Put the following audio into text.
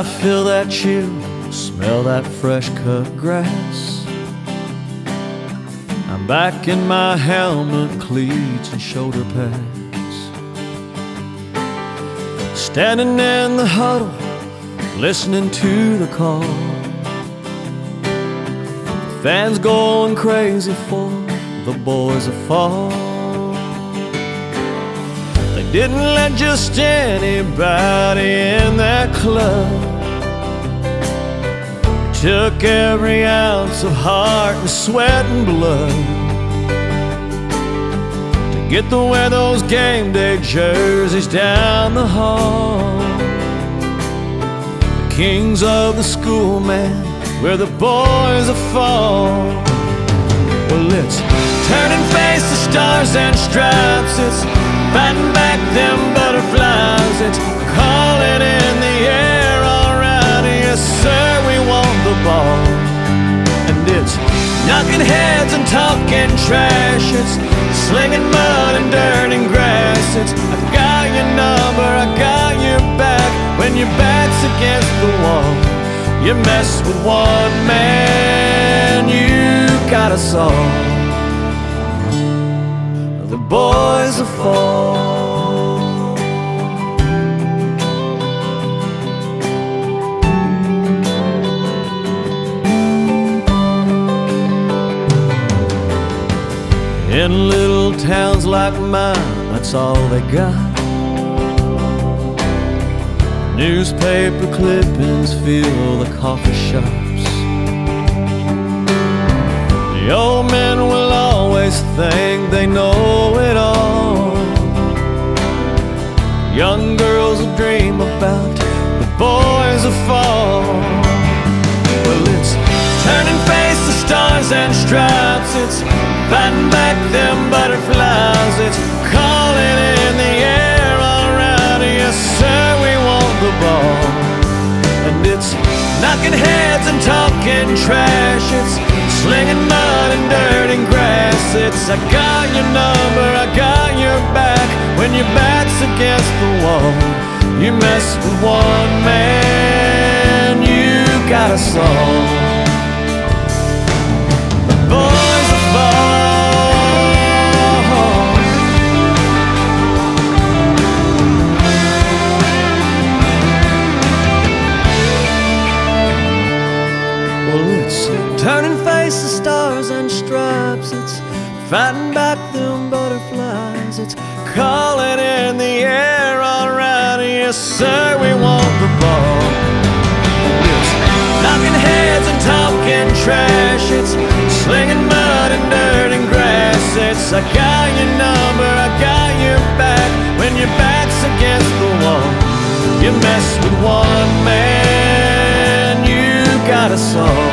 feel that chill, smell that fresh cut grass. I'm back in my helmet, cleats and shoulder pads, standing in the huddle, listening to the call. Fans going crazy for the boys that fall. They didn't let just anybody in that club. Took every ounce of heart and sweat and blood to get to wear those game day jerseys down the hall. The kings of the school, man, where the boys are fall. Well, it's turning face to stars and stripes. It's fighting back them butterflies. It's calling in the air, all right, yes sir, we want the ball. And it's knocking heads and talking trash. It's slinging mud and dirt and grass. It's I got your number, I got your back. When your back's against the wall, you mess with one man, you got us all. The boys will fall. In little towns like mine, that's all they got. Newspaper clippings fill the coffee shops. The old men will always think they know it all. Young girls will dream about the boys that fall. Well, it's turning face to stars and stripes. It's fighting back them butterflies. It's calling in the air, all right, yes sir, we want the ball. And it's knocking heads and talking trash. It's slinging mud and dirt and grass. It's I got your number, I got your back. When your back's against the wall, you mess with one man, you got us all. The boys will fall. Turning face to stars and stripes. It's fighting back them butterflies. It's calling in the air, all right, yes sir, we want the ball. It's knocking heads and talking trash. It's slinging mud and dirt and grass. It's I got your number, I got your back. When your back's against the wall, you mess with one man, you got us all.